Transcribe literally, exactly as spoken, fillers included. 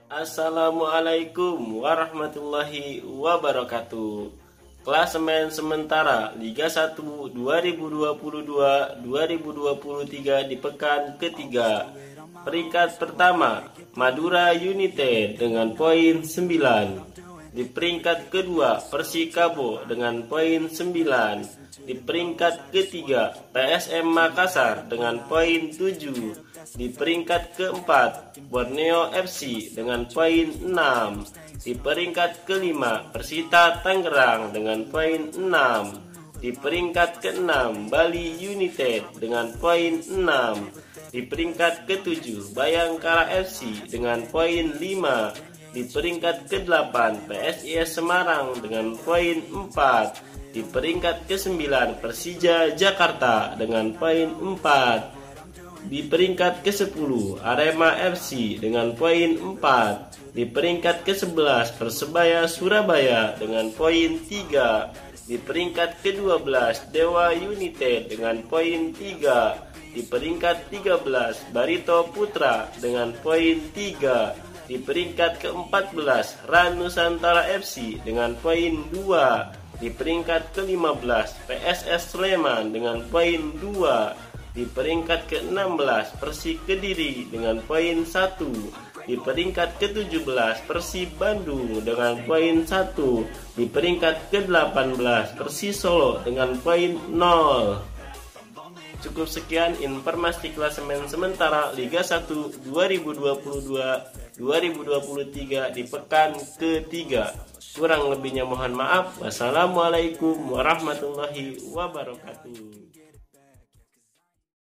Assalamualaikum warahmatullahi wabarakatuh. Klasemen sementara Liga satu dua ribu dua puluh dua dua ribu dua puluh tiga di pekan ketiga. Peringkat pertama Madura United dengan poin sembilan. Di peringkat kedua Persikabo dengan poin sembilan. Di peringkat ketiga P S M Makassar dengan poin tujuh. Di peringkat keempat Borneo F C dengan poin enam. Di peringkat kelima Persita Tangerang dengan poin enam. Di peringkat keenam Bali United dengan poin enam. Di peringkat ketujuh Bayangkara F C dengan poin lima. Di peringkat kedelapan P S I S Semarang dengan poin empat. Di peringkat kesembilan Persija Jakarta dengan poin empat. Di peringkat kesepuluh Arema F C dengan poin empat. Di peringkat kesebelas Persebaya Surabaya dengan poin tiga. Di peringkat kedua belas Dewa United dengan poin tiga. Di peringkat tiga belas Barito Putra dengan poin tiga. Di peringkat keempat belas RAN Nusantara F C dengan poin dua. Di peringkat kelima belas P S S Sleman dengan poin dua. Di peringkat keenam belas Persik Kediri dengan poin satu. Di peringkat ketujuh belas Persib Bandung dengan poin satu. Di peringkat kedelapan belas Persis Solo dengan poin nol. Cukup sekian informasi klasemen sementara Liga satu dua ribu dua puluh dua dua ribu dua puluh tiga di pekan ketiga. Kurang lebihnya mohon maaf. Wassalamualaikum warahmatullahi wabarakatuh.